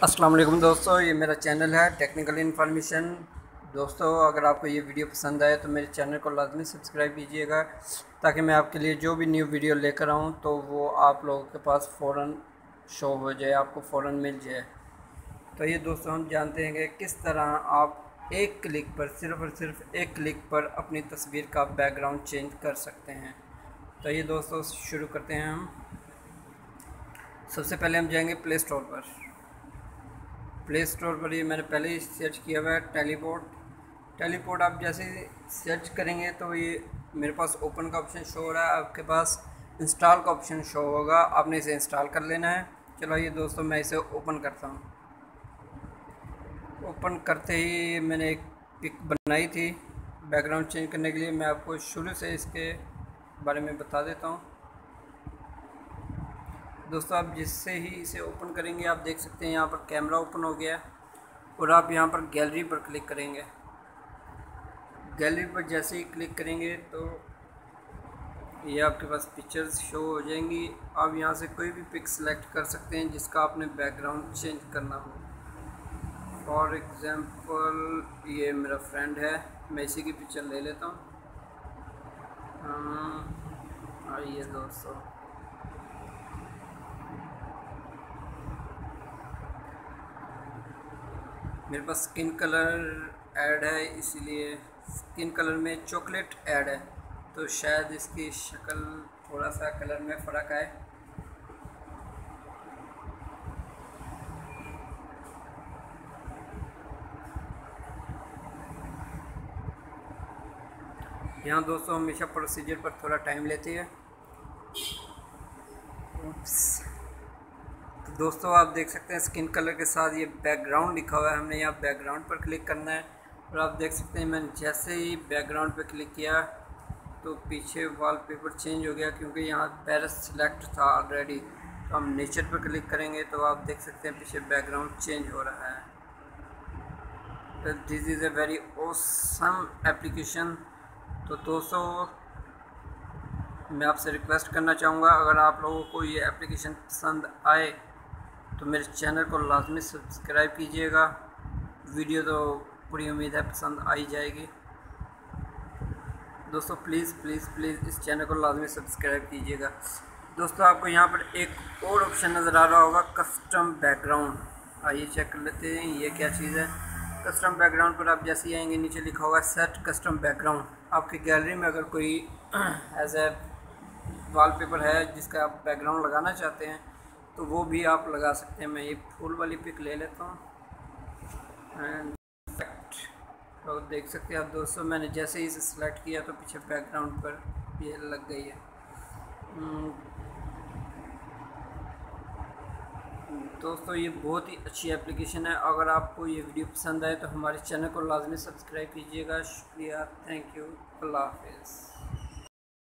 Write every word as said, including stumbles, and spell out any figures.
अस्सलाम वालेकुम दोस्तों, ये मेरा चैनल है टेक्निकल इन्फॉर्मेशन। दोस्तों, अगर आपको ये वीडियो पसंद आए तो मेरे चैनल को लाजमी सब्सक्राइब कीजिएगा ताकि मैं आपके लिए जो भी न्यू वीडियो लेकर आऊँ तो वो आप लोगों के पास फ़ौरन शो हो जाए, आपको फ़ौरन मिल जाए। तो ये दोस्तों, हम जानते हैं कि किस तरह आप एक क्लिक पर, सिर्फ़ और सिर्फ एक क्लिक पर अपनी तस्वीर का बैकग्राउंड चेंज कर सकते हैं। तो ये दोस्तों, शुरू करते हैं हम। सबसे पहले हम जाएंगे प्ले स्टोर पर। प्ले स्टोर पर ये मैंने पहले ही सर्च किया हुआ है टेलीपोर्ट। टेलीपोर्ट आप जैसे सर्च करेंगे तो ये मेरे पास ओपन का ऑप्शन शो हो रहा है, आपके पास इंस्टॉल का ऑप्शन शो होगा, आपने इसे इंस्टॉल कर लेना है। चलो ये दोस्तों, मैं इसे ओपन करता हूँ। ओपन करते ही मैंने एक पिक बनाई थी बैकग्राउंड चेंज करने के लिए। मैं आपको शुरू से इसके बारे में बता देता हूँ। दोस्तों, आप जिससे ही इसे ओपन करेंगे आप देख सकते हैं यहाँ पर कैमरा ओपन हो गया और आप यहाँ पर गैलरी पर क्लिक करेंगे। गैलरी पर जैसे ही क्लिक करेंगे तो ये आपके पास पिक्चर्स शो हो जाएंगी। आप यहाँ से कोई भी पिक सेलेक्ट कर सकते हैं जिसका आपने बैकग्राउंड चेंज करना हो। फॉर एग्ज़ाम्पल ये मेरा फ्रेंड है, मैं इसी की पिक्चर ले लेता हूँ। आइए दोस्तों, मेरे पास स्किन कलर ऐड है, इसीलिए स्किन कलर में चॉकलेट ऐड है तो शायद इसकी शक्ल थोड़ा सा कलर में फ़र्क आए। यहाँ दोस्तों हमेशा प्रोसीजर पर थोड़ा टाइम लेती है। तो दोस्तों, आप देख सकते हैं स्किन कलर के साथ ये बैकग्राउंड लिखा हुआ है, हमने यहाँ बैकग्राउंड पर क्लिक करना है। और आप देख सकते हैं मैंने जैसे ही बैकग्राउंड पर क्लिक किया तो पीछे वॉलपेपर चेंज हो गया, क्योंकि यहाँ पेरिस सेलेक्ट था ऑलरेडी। तो हम नेचर पर क्लिक करेंगे तो आप देख सकते हैं पीछे बैकग्राउंड चेंज हो रहा है। तो this is a very awesome application. तो दोस्तों, मैं आपसे रिक्वेस्ट करना चाहूँगा, अगर आप लोगों को ये एप्लीकेशन पसंद आए तो मेरे चैनल को लाजमी सब्सक्राइब कीजिएगा। वीडियो तो पूरी उम्मीद है पसंद आई जाएगी। दोस्तों प्लीज़ प्लीज़ प्लीज़ इस चैनल को लाजमी सब्सक्राइब कीजिएगा। दोस्तों, आपको यहाँ पर एक और ऑप्शन नज़र आ रहा होगा, कस्टम बैकग्राउंड। आइए चेक कर लेते हैं ये क्या चीज़ है। कस्टम बैकग्राउंड पर आप जैसे ही आएंगे नीचे लिखा होगा सेट कस्टम बैकग्राउंड। आपकी गैलरी में अगर कोई एज ए वॉलपेपर है जिसका आप बैकग्राउंड लगाना चाहते हैं तो वो भी आप लगा सकते हैं। मैं ये फूल वाली पिक ले लेता हूँ एंड तो देख सकते हैं आप दोस्तों, मैंने जैसे ही इसे सिलेक्ट किया तो पीछे बैकग्राउंड पर ये लग गई है। दोस्तों, ये बहुत ही अच्छी एप्लीकेशन है। अगर आपको ये वीडियो पसंद आए तो हमारे चैनल को लाजमी सब्सक्राइब कीजिएगा। शुक्रिया, थैंक यू, अल्लाह हाफ़िज़।